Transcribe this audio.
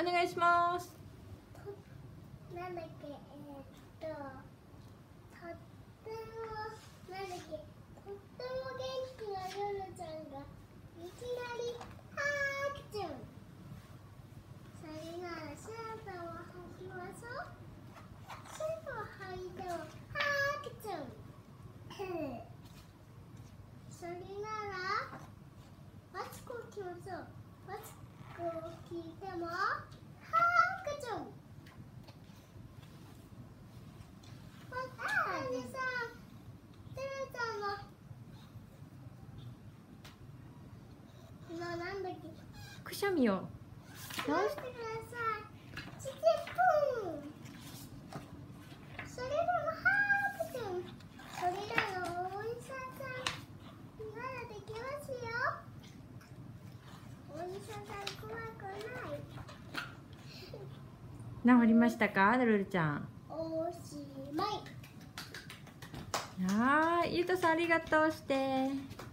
願いします。 なんだっけ、とっても、なんだっけ、とっても元気なルルちゃんがいきなりハクチュン。それならシャツを履きましょう。シャツを履いてもハクチュン。それならマスクを着ましょう。マスクを着てもハクチュン。なんだっけ、 くしゃみを直してください。チキプン。それでもハーク君。それらのお医者さんならできますよ。お医者さん怖くない。 治りましたか、ルルちゃん。 おしまい。 はい、ゆうとさんありがとうして。